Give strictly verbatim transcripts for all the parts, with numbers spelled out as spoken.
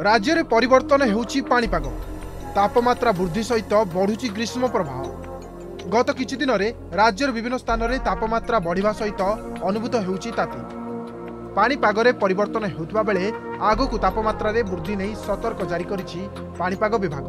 राज्य में परिवर्तन होउची पाणीपाग तापमात्रा वृद्धि सहित बढ़ुची ग्रीष्म प्रभाव। गत किछि दिन रे राज्यर विभिन्न स्थान में तापमात्रा बढ़िबा सहित अनुभूत होउची ताती। पाणीपाग रे परिवर्तन होउतबा बेले आगकू तापमात्रा रे वृद्धि नहीं सतर्क जारी करिछि पाणीपाग विभाग।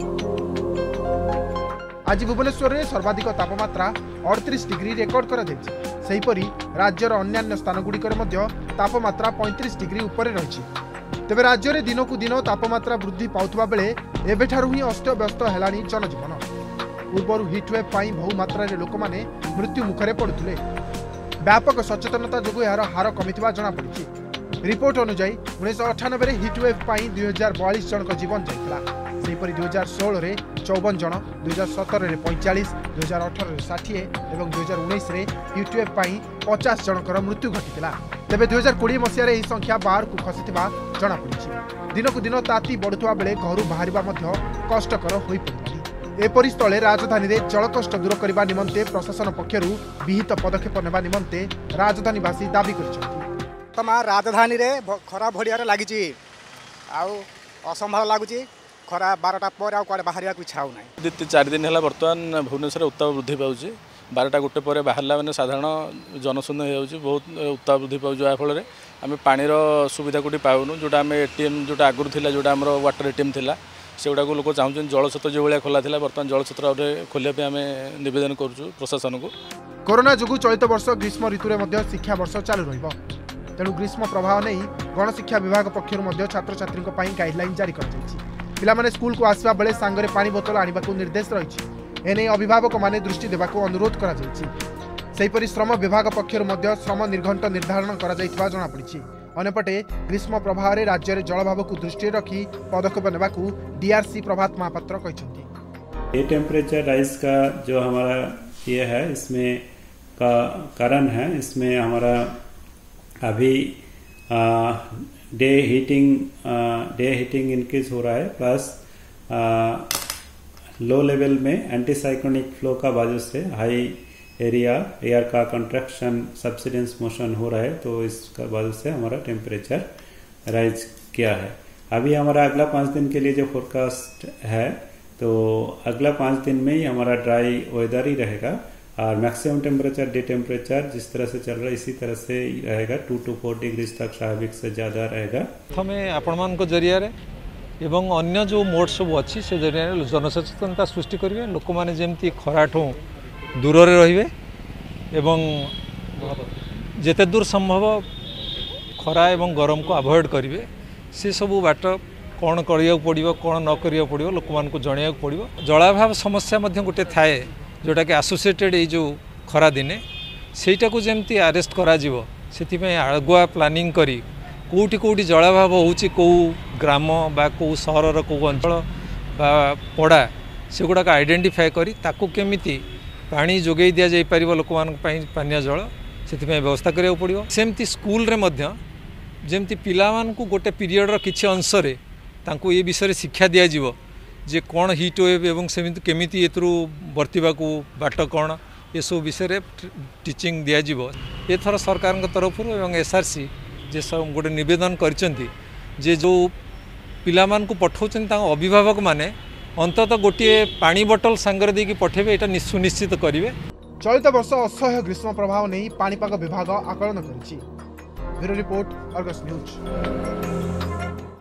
आज भुवनेश्वर में सर्वाधिक तापमात्रा अड़तीस डिग्री रेकर्ड करा जायछि। सेहीपरि राज्यर अन्यान्य स्थानगुड़िकर मध्य तापमात्रा पैंतीस डिग्री उपर रही। तेबे राज्य में दिन को दिन तापमात्रा वृद्धि पाउथबा बेले एबेठारु ही अस्तव्यस्त हेलानी जनजीवन। पूर्व हिटवेव पाई बहु मात्रा रे लोक माने मृत्यु मुखरे पड़ुथिले। व्यापक सचेतनता जोगु यार हार कमिथिबा जणा पड़िछि। रिपोर्ट अनुसार उन्नीस अठानबे हिटवेव पाई दुई हजार बयालीस जन का जीवन जाइतिला। सेहीपरि दुई हजार षोल रे चौवन जन, दुई हजार सतर रे पैंचाश, दुई हजार अठर रे षाठिए और दुई हजार उन्नीस रे हिटवेव पाई पचास जनकर मृत्यु घटितिला। तेबे दुई हजार कोड़े मसीह यह संख्या बाहर को खसीथिबा जणा पड़िछि। दिन को दिन ताती बढ़ुवा बेले घर बाहर कष्टकर हो पड़े। एपरि स्थले राजधानी रे जलकष्ट दूर करने निमंते प्रशासन पक्षरु विहित पदक्षेप नेबा निमंते राजधानीवासी दाबी करिसेंति। तमा राजधानी रे खरा भड़ियार लागिछि आउ असंभाव लागुछि। खरा बारटा पर आउ बाहर इच्छा हो ना। चार दिन है बर्तमान भुवनेश्वर उत्ताप वृद्धि पाँच बारटा गोटे पर बाहर मैंने साधारण जनशून्य हो बहुत उत्ताप वृद्धि पाँच। जहाँफल आम पानीर सुविधा कौटी पाऊनु जोटा आम एटीएम जोटा आगुरी था जोटा आम वाटर एटीएम था सेगुड़ा लोक चाहूँ जलछत्र जो भाया खोला था बर्तमान जलछत्र खोलिया आम नवेदन करुँ प्रशासन को। कोरोना जोगु चलित वर्ष ग्रीष्म ऋतु में शिक्षा वर्ष चालू रहिबो। तेणु ग्रीष्म प्रभाव नहीं गणशिक्षा विभाग पक्षर छात्र छात्री गाइडलाइन जारी कर पिलामाने स्कूल को आसवा बेले सांगरे पानी बोतल आने को निर्देश रही। एने अभिभावक माने दृष्टि देवाक अनुरोध करा जायछि। सेहीपरि श्रम विभाग पक्षर श्रम निर्घंट निर्धारण करा जायतिबा जणा पड़िछि। अन्यपटे ग्रीष्म प्रभाव रे राज्य रे जलभाव को दृष्टि रखी पदक्षेप नेबाकू डीआरसी प्रभात महापात्र कहिसेंति। ये टेम्परेचर राइज का जो हमारा ये है इसमें का कारण है, इसमें हमारा अभी आ, day heating day heating increase हो रहा है प्लस लो लेवल में एंटी साइक्लोनिक फ्लो का वजह से हाई एरिया एयर का कंट्रैक्शन सबसिडेंस मोशन हो रहा है, तो इसका वजह से हमारा टेम्परेचर राइज किया है। अभी हमारा अगला पाँच दिन के लिए जो फोरकास्ट है तो अगला पाँच दिन में ही हमारा ड्राई वेदर ही रहेगा और मैक्सिमम टेम्परेचर डे टेम्परेचर जिस तरह से चल रहा है इसी तरह से रहेगा। टू टू फोर डिग्री तक स्वाभाविक से ज़्यादा रहेगा। प्रथमे आपण मान जरिया एवं अन्य जो मोड सब अच्छी से जरिया जनसचेतनता सृष्टि करेंगे। लोक मैंने जमी खराठू दूर रे एवं जेते दूर संभव खरा एवं गरम को अवॉइड करेंगे। से सबू बाट कौन करिया पड़ो कौन न करिया पड़ो लोक मानक जणिया पड़ो। जलाभाव समस्या गोटे थाए जोटा कि एसोसिएटेड ये जो खरा दिने सेटा को जमती अरेस्ट करा जीवो से आगुआ प्लानिंग करी कोटी कोटी जलाभाव होउची को ग्राम बा को सहर को अंचल बा पड़ा सेगुड़ाक आइडेंटिफाई करी ताकू केमिति पानी जोगई दिया जाई परिबो लोक मान पानीय जल से व्यवस्था करिया पड़िबो। सेमती स्कूल रे मध्य जेमती पिला मान को गोटे पीरियड रो किछि अंश रे तांको ये विषय रे शिक्षा दिया जीवो जे कौन हिट वेव एवं सेमिति केमिति एतरु बर्तिबा को बाट कौन ये सब विषय टीचिंग दिया जीवो। ए थर सरकार तरफ एवं एसआरसी जे सब गोटे निवेदन करचंती जे जो पिला मान को पठाउछन ता अभिभावक माने अंततः गोटे पानी बोतल सांगरे देकी पठेबे एटा सुनिश्चित करिवे। चलित वर्ष असह्य ग्रीष्म प्रभाव नहीं पाणीपाग विभाग आकलन करिछि। Bureau report Argus news.